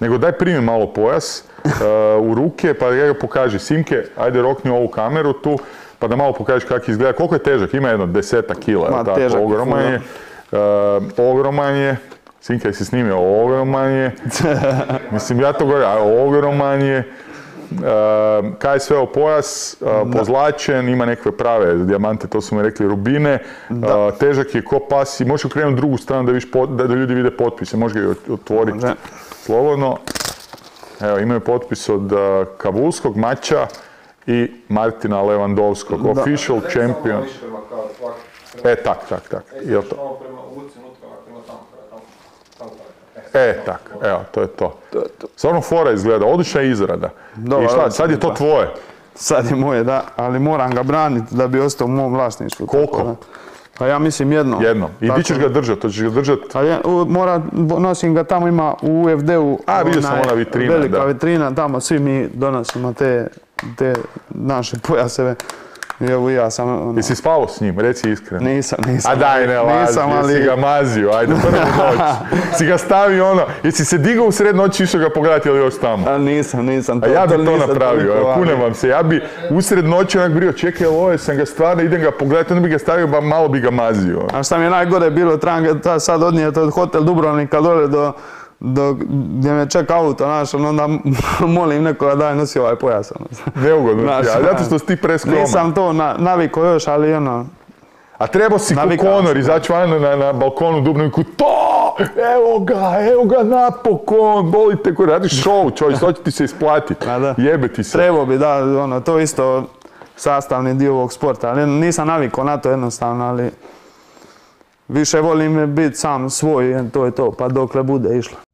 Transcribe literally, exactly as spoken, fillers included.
nego daj primi malo pojas uh, u ruke, pa ga pokaži. Simke, ajde rokni ovu kameru tu, pa da malo pokažeš kako izgleda. Koliko je težak? Ima jedno deseta kila, Ma, tako, težak, ogroman je. Uh, ogroman je. Simke, jesi snimio, ogroman je. Mislim, ja to govorim, ogroman je. Uh, K S V-ov pojas, uh, pozlačen, ima nekakve prave dijamante, to su mi rekli, rubine, uh, težak je ko pas i možeš okrenuti drugu stranu da, viš pot, da, da ljudi vide potpise, možeš ga otvoriti Može. slobodno. Evo, imaju potpis od uh, Kabulskog, Mača i Martina Levandovskog, da. Official champion. E, tak, tak, tak, je to? E, tak, evo, to je to. Stvarno fora izgleda, odlična izrada. I šta, sad je to tvoje? Sad je moje, da, ali moram ga braniti da bi ostao u mom vlasništvu. Koliko? Pa ja mislim jedno. Jedno. I di ćeš ga držati? To ćeš ga držati? Mora, nosim ga tamo, ima u U F D-u. A, vidio sam ona vitrina, velika da. vitrina, tamo svi mi donosimo te, te naše pojaseve. I evo ja sam... Ono... Jesi spavao s njim, reci iskreno? Nisam, nisam. A daj ne laži, nisam, ali... jesi ga mazio, ajde, prvu noć. Si ga stavio ono, jesi se digao u sred noći išao ga pogledati ili još tamo? A nisam, nisam. To, A ja bi to, to napravio, napravio, kunem vam se, ja bi usred noći onak brio, čekaj, ovo je, sam ga stvarno, idem ga pogledati, onda bi ga stavio, ba malo bi ga mazio. A šta mi je najgore bilo, trebam ga sad odnijeti od hotel Dubrovnika dole do... Do, gdje me čeka auto, znaš, onda molim nekoga daj nosi ovaj pojas. Neugodno ti, a zato što si ti preskroman. Nisam to na, navikao još, ali ono... A trebao si ko Conor izaći van na, na balkonu u Dubrovniku, to, evo ga, evo ga napokon, bolite ko radiš show, čovjek, to će ti se isplatiti, jebe ti se. Trebao bi, da, ono, to isto sastavni dio ovog sporta, ali nisam navikao na to jednostavno, ali više volim biti sam svoj, to je to, pa dokle bude išlo.